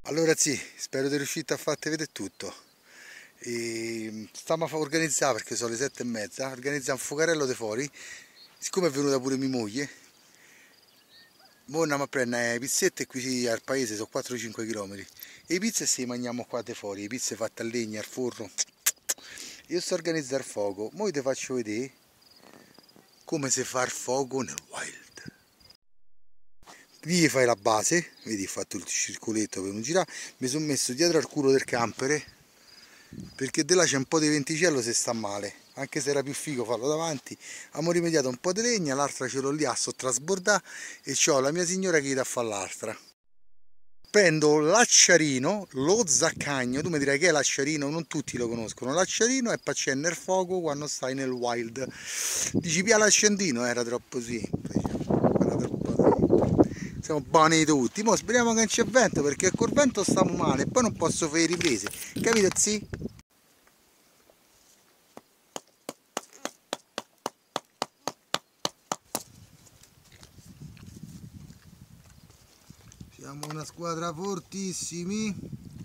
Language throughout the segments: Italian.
Allora sì, spero di riuscire a farti vedere tutto. Stiamo a organizzare, perché sono le 7:30, organizziamo un fuocarello di fuori. Siccome è venuta pure mia moglie, mo andiamo a prendere le pizzette qui al paese, sono 4-5 km. E le pizze si mangiamo qua di fuori, le pizze fatte a legna, al forno. Io sto organizzando il fuoco, mo ti faccio vedere come si fa il fuoco nel wild. Lì fai la base, vedi, ho fatto il circoletto per non girare, mi sono messo dietro al culo del campere perché di là c'è un po' di venticello se sta male, anche se era più figo farlo davanti. Abbiamo rimediato un po' di legna, l'altra ce l'ho lì a sottrasbordare e c'ho la mia signora che gli dà a fare l'altra. Prendo l'acciarino, lo zaccagno, tu mi dirai che è l'acciarino, non tutti lo conoscono. L'acciarino è per accendere il fuoco quando stai nel wild. Dici via l'accendino, era troppo sì. Era troppo sì. Siamo buoni tutti. Mo speriamo che non c'è vento perché col vento stiamo male e poi non posso fare riprese. Capito sì? Siamo una squadra fortissimi.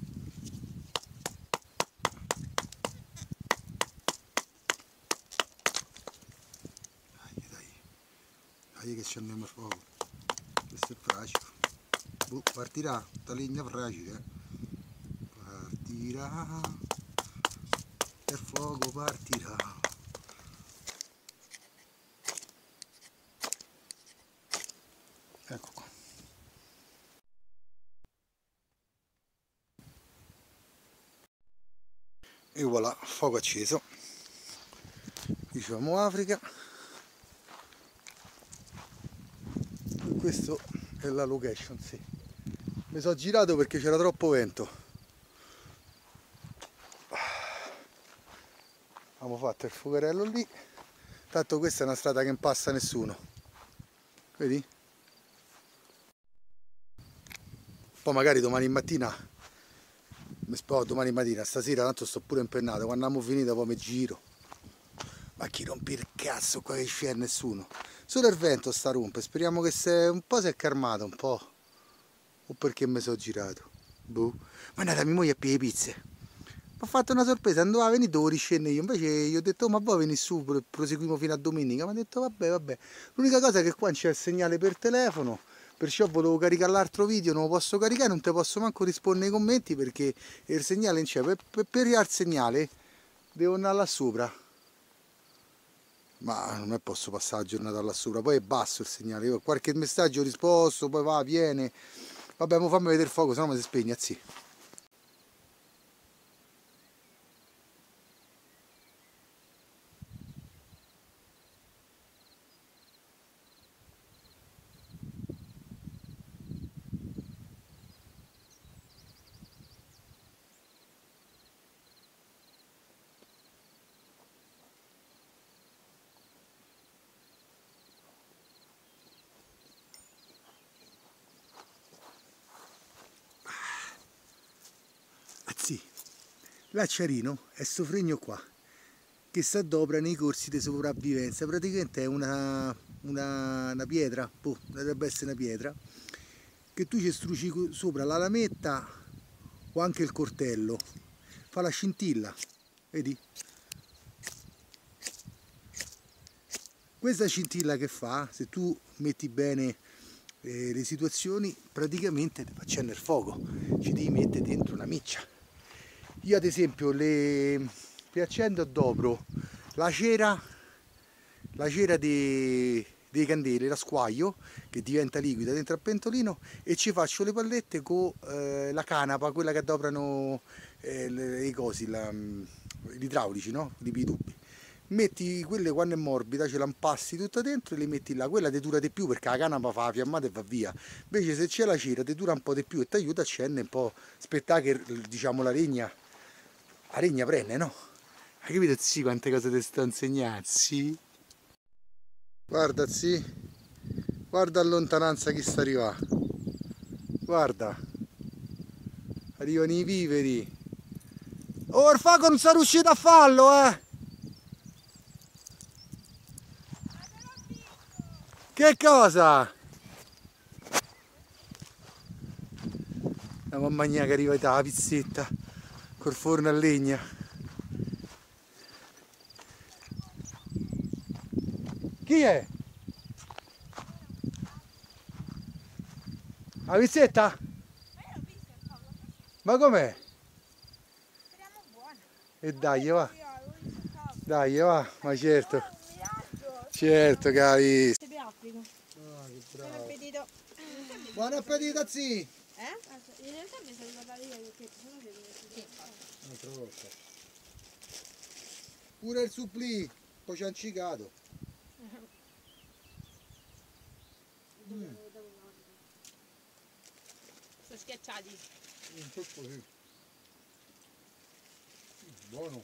Dai che ci andiamo a fuoco. Questo è fragile. Boh, partirà, tutta legna fragile. Partirà. Il fuoco partirà. Ecco qua. E voilà, fuoco acceso. Diciamo Africa. E questo è la location, sì. Mi sono girato perché c'era troppo vento. Abbiamo fatto il fuocherello lì. Tanto questa è una strada che non passa nessuno. Vedi? Poi magari domani mattina, domani mattina, stasera tanto sto pure impennato, quando abbiamo finito poi mi giro. Ma chi rompe il cazzo qua che c'è nessuno? Solo il vento sta rompe, speriamo che un po' si è calmato un po'. O perché mi sono girato. Boh. Ma è andata mia moglie a piedi pizze. Mi ha fatto una sorpresa, andavo a venire, dovevo riscendere io. Invece gli ho detto, oh, ma voi venite su, proseguiamo fino a domenica. Mi ha detto, vabbè, vabbè. L'unica cosa è che qua non c'è il segnale per telefono. Perciò volevo caricare l'altro video, non lo posso caricare, non ti posso manco rispondere ai commenti perché il segnale non c'è. Per il segnale devo andare là sopra. Ma non è posso passare la giornata là sopra, poi è basso il segnale. Io qualche messaggio ho risposto, poi va, viene. Vabbè, mo fammi vedere il fuoco, sennò mi si spegne, sì. Sì, l'acciarino è sto fregno qua che si adopera nei corsi di sopravvivenza. Praticamente è una pietra, boh, dovrebbe essere una pietra, che tu ci struci sopra la lametta o anche il coltello. Fa la scintilla, vedi? Questa scintilla che fa, se tu metti bene le situazioni, praticamente ti fa accendere il fuoco, ci devi mettere dentro una miccia. Io ad esempio le accendo dopo la cera, dei candele, la squaglio che diventa liquida dentro al pentolino e ci faccio le pallette con la canapa, quella che adoprano i cosi, gli idraulici, no? I tubi. Metti quelle quando è morbida, ce la impasti tutta dentro e le metti là, quella ti dura di più perché la canapa fa la fiammata e va via. Invece se c'è la cera ti dura un po' di più e ti aiuta a accendere un po', aspettare che diciamo la regna prende, no? Hai capito sì quante cose ti sto insegnando, sì? Guarda sì, guarda a lontananza chi sta arrivando, guarda, arrivano i viveri. Oh, il fuoco non sono riuscito a farlo, eh! Che cosa? La mamma mia che arriva la pizzetta col forno a legna. Chi è? La pizzetta? Ma com'è? Speriamo buona. E dai, va. Dai, va, ma certo. Certo che ha visto. Ti applico. Ah, che Buon bravo. appetito. Buon appetito, zii. In realtà mi sono ricordata io perché sennò ti devo Un'altra volta. Pure il supplì, poi ci ha incicato. Sono schiacciati. Un po' così. Buono.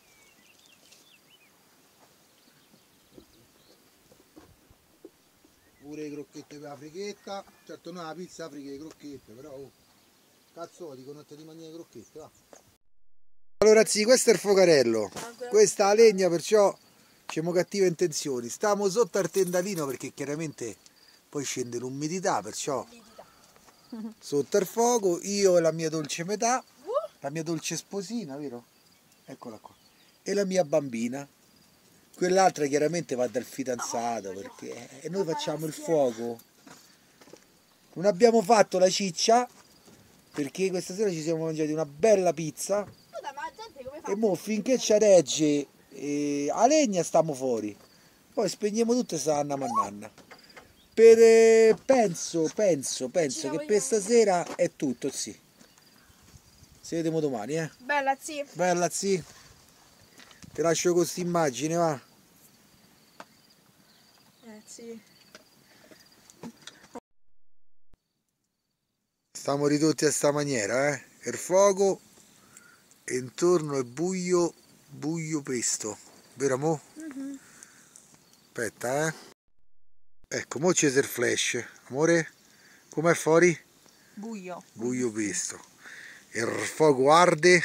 Pure le crocchette per la frichetta. Certo non la pizza la friche le crocchette, però oh. Cazzo dico non te di mangiare le crocchette, va. Allora zii, questo è il focarello. Questa è la legna, perciò c'è cattive intenzioni. Stiamo sotto al tendalino perché chiaramente poi scende l'umidità, perciò sotto al fuoco io e la mia dolce metà, la mia dolce sposina, vero? Eccola qua. E la mia bambina. Quell'altra chiaramente va dal fidanzato perché e noi facciamo il fuoco. Non abbiamo fatto la ciccia perché questa sera ci siamo mangiati una bella pizza e mo finché ci regge a legna stiamo fuori. Poi spegniamo tutto e sta Anna Mannanna. Penso che per stasera è tutto, sì. Ci vediamo domani, eh. Bella zia. Bella, sì. Ti lascio con questa immagine, va. Sì. Stiamo ridotti a sta maniera, eh. Il fuoco e intorno è buio, buio pesto. Vero amore? Aspetta, eh. Ecco, mo c'è il flash. Amore, com'è fuori? Buio. Buio pesto. Il fuoco arde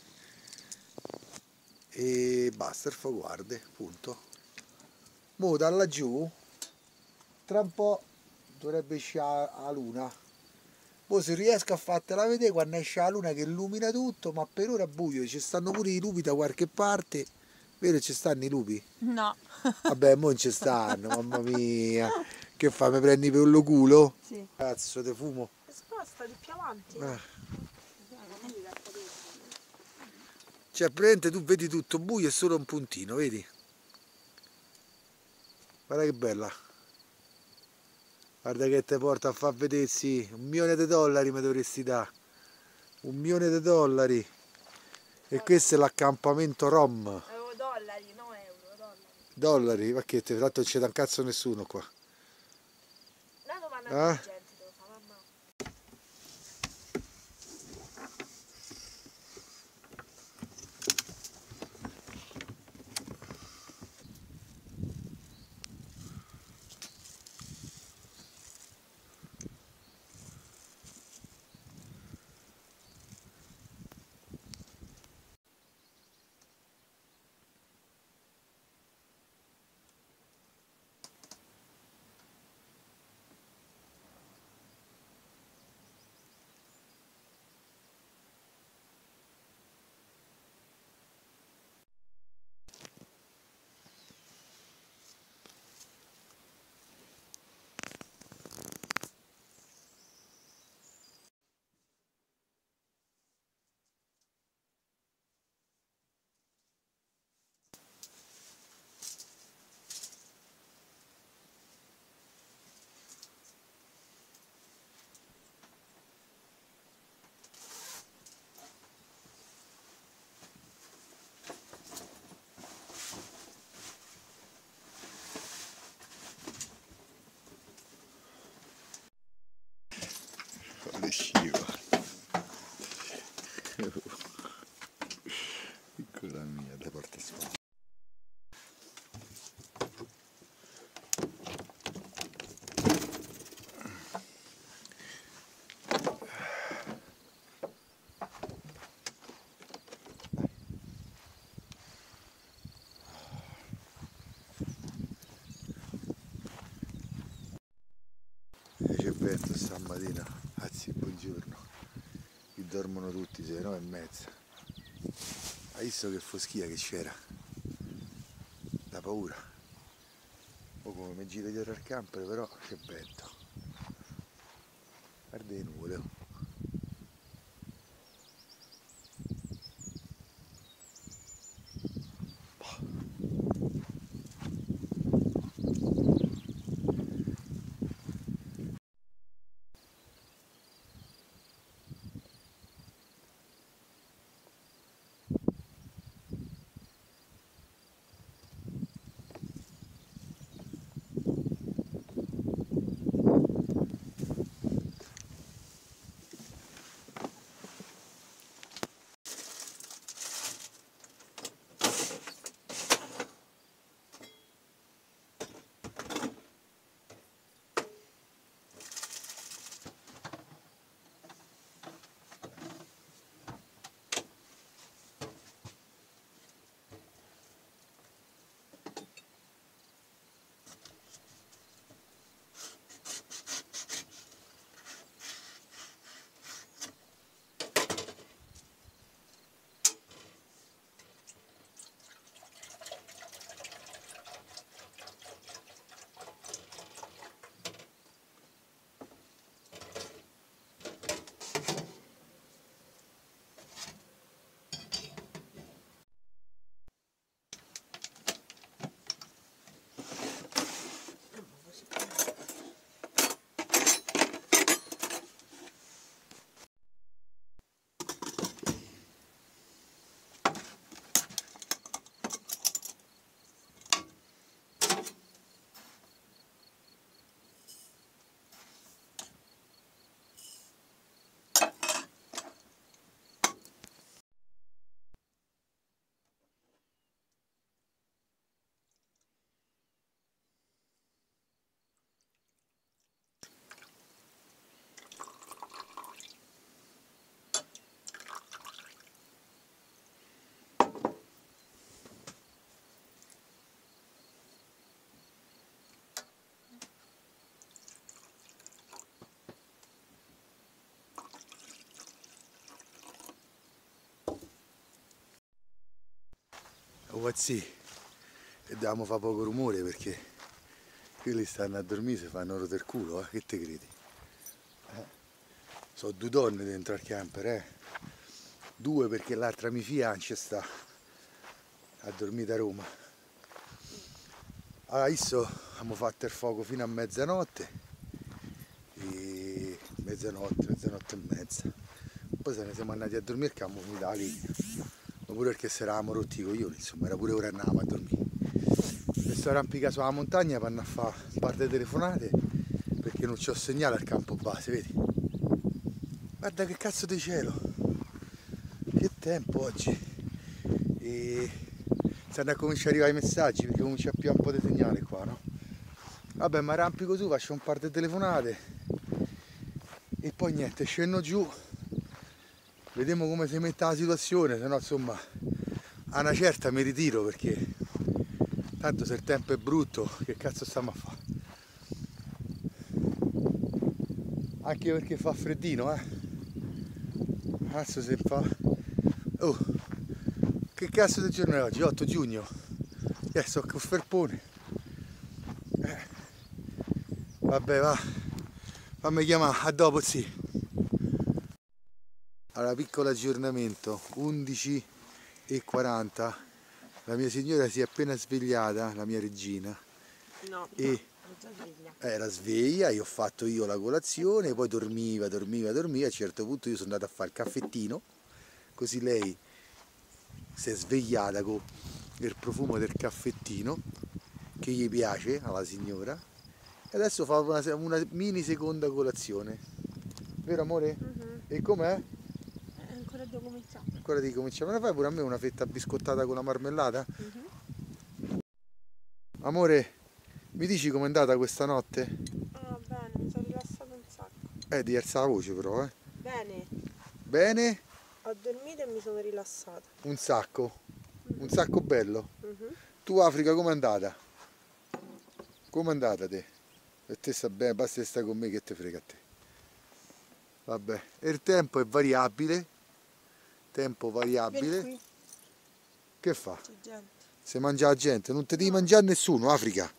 e basta, il fuoco arde, punto. Mo da laggiù, tra un po' dovrebbe uscire la luna. Poi se riesco a fartela vedere quando esce la luna che illumina tutto, ma per ora è buio, ci stanno pure i lupi da qualche parte. Vero, ci stanno i lupi? No. Vabbè, mo non ci stanno, mamma mia. Che fa, mi prendi per lo culo? Sì. Cazzo, te fumo. Sposta di più avanti. Cioè, praticamente tu vedi tutto buio e solo un puntino, vedi? Guarda che bella. Guarda che ti porta a far vedersi $1.000.000 mi dovresti dare. $1.000.000. E questo è l'accampamento Rom. Dollari, no euro, dollari. Dollari, ma che te, tanto non c'è da un cazzo nessuno qua. La domanda Ah? gente devo fare, mamma. Quale sciva. Piccola mia, da parte sua. C'è vento stamattina, anzi buongiorno. dormono tutti, se no è mezza. Hai visto che foschia che c'era? Da paura. O come mi giro dietro al camper, però che vento. Guarda le nuvole. Oh. Oh, sì, e dobbiamo fare poco rumore perché quelli stanno a dormire, si fanno rotare il culo, che te credi? Sono due donne dentro al camper, Due perché l'altra mia figlia non ci sta a dormire a Roma. Adesso abbiamo fatto il fuoco fino a mezzanotte, mezzanotte e mezza. Poi se ne siamo andati a dormire che abbiamo finito la legna. Ma pure perché se eravamo rotti i coglioni, insomma, era pure ora che andavamo a dormire. Mi sto arrampicando sulla montagna per andare a fare un par di telefonate perché non c'ho segnale al campo base, vedi? Guarda che cazzo di cielo! Che tempo oggi! E stanno a cominciare a arrivare i messaggi perché comincia a più un po' di segnale qua, no? Vabbè, mi arrampico su, faccio un par di telefonate e poi niente, scendo giù, vediamo come si mette la situazione, se no insomma a una certa mi ritiro perché tanto se il tempo è brutto che cazzo stiamo a fare? Anche perché fa freddino, Adesso se fa... Oh, che cazzo di giorno è oggi? 8 giugno. Sto con Ferpone. Vabbè, va. Fammi chiamare, a dopo, sì. Allora, piccolo aggiornamento, 11:40. La mia signora si è appena svegliata, la mia regina. No, E già sveglia. era sveglia, io ho fatto io la colazione, poi dormiva. A un certo punto io sono andato a fare il caffettino, così lei si è svegliata con il profumo del caffettino che gli piace alla signora e adesso fa una mini seconda colazione, vero amore? E com'è? Ancora devo cominciare. Ancora devi cominciare, me la fai pure a me una fetta biscottata con la marmellata? Amore, mi dici com'è andata questa notte? Ah, bene, mi sono rilassato un sacco. Devi alzare la voce però, Bene, Bene? ho dormito e mi sono rilassata. Un sacco bello. Mhm. Tu Africa com'è andata? Com'è andata te? Per te sta bene, basta che stai con me che te frega a te. Vabbè, e il tempo è variabile, tempo Vieni variabile. qui, Che fa? c'è gente. Se mangia la gente, non ti devi mangiare nessuno, Africa.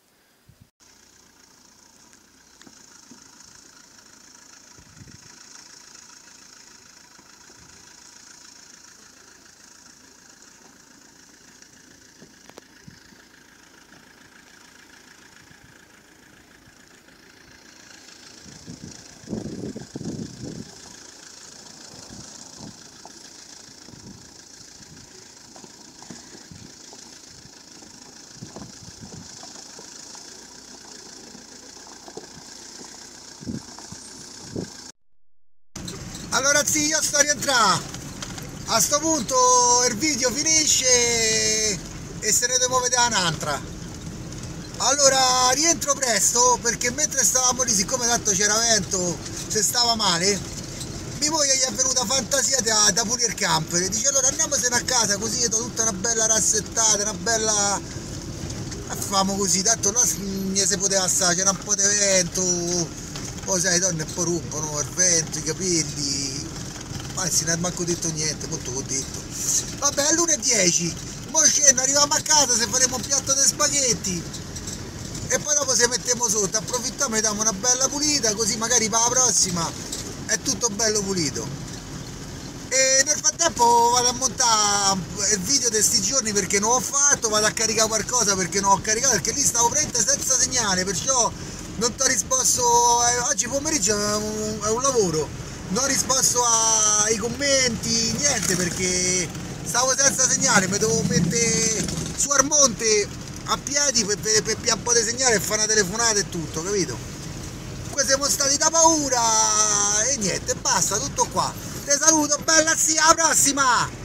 Allora sì, io sto rientrando. A sto punto il video finisce e se ne devo vedere un'altra. Allora rientro presto perché mentre stavamo lì, siccome tanto c'era vento, se stava male, mia moglie gli è venuta fantasia da pulire il camper. Dice allora andiamosene a casa così io do tutta una bella rassettata, una bella... Famo così, tanto là si poteva stare, c'era un po' di vento, poi sai, le donne un po' rompono il vento, i capelli, anzi non è manco detto niente, molto ho detto. Vabbè, è l'1:10, mo scendo, arriviamo a casa, se faremo un piatto di spaghetti e poi dopo se mettiamo sotto, approfittiamo e diamo una bella pulita, così magari per la prossima è tutto bello pulito. E nel frattempo vado a montare il video di sti giorni perché non ho fatto, vado a caricare qualcosa perché non ho caricato, perché lì stavo praticamente senza segnale, perciò non ti ho risposto, oggi pomeriggio è un lavoro, non ho risposto ai commenti, niente, perché stavo senza segnale, mi devo mettere su al monte a piedi per pigliare un po' di segnale e fare una telefonata e tutto, capito? Qui siamo stati da paura e niente, basta, tutto qua. Ti saluto, bella, sì, alla prossima!